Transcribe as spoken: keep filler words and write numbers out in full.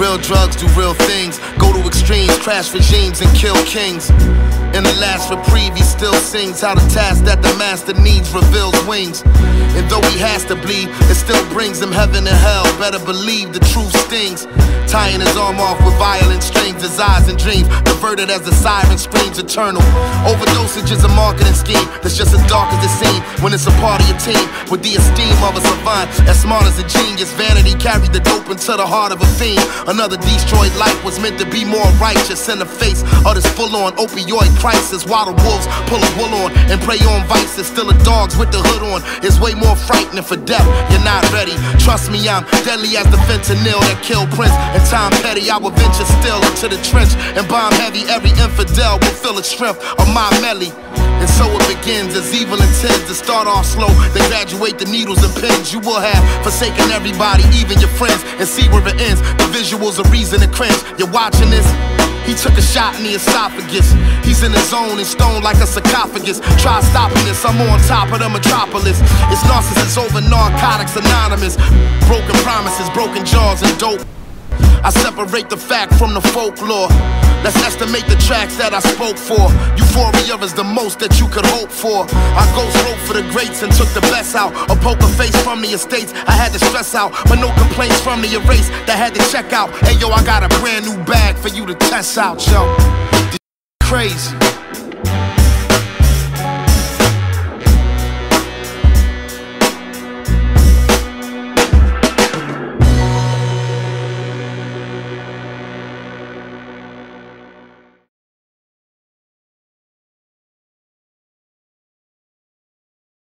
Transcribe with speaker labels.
Speaker 1: Real drugs do real things, go to extremes, crash regimes and kill kings. In the last reprieve he still sings how the task that the master needs reveals wings. And though he has to bleed, it still brings him heaven and hell. Better believe the truth stings. Tying his arm off with violent strings, his eyes and dreams diverted as the siren screams eternal. Overdosage is a marketing scheme that's just as dark as it seems when it's a part of your team. With the esteem of a savant, as smart as a genius, vanity carried the dope into the heart of a fiend. Another destroyed life was meant to be more righteous in the face of this full-on opioid crisis. While the wolves pull a wool on and prey on vices, still the dogs with the hood on is way more frightening for death. You're not ready. Trust me, I'm deadly as the fentanyl that killed Prince. And Tom Petty, I will venture still into the trench and bomb heavy. Every infidel will feel the strength of my melly. And so it begins as evil intends to start off slow, then graduate the needles and pins. You will have forsaken everybody, even your friends, and see where it ends. The visuals are reason to cringe. You're watching this? He took a shot in the esophagus. He's in the zone and stoned like a sarcophagus. Try stopping this, I'm on top of the metropolis. It's narcissists over narcotics anonymous. Broken promises, broken jaws and dope. I separate the fact from the folklore. Let's estimate the tracks that I spoke for. Euphoria is the most that you could hope for. I ghost wrote for the greats and took the best out. A poker face from the estates, I had to stress out. But no complaints from the erase that had to check out. Hey yo, I got a brand new bag for you to test out, yo. This crazy.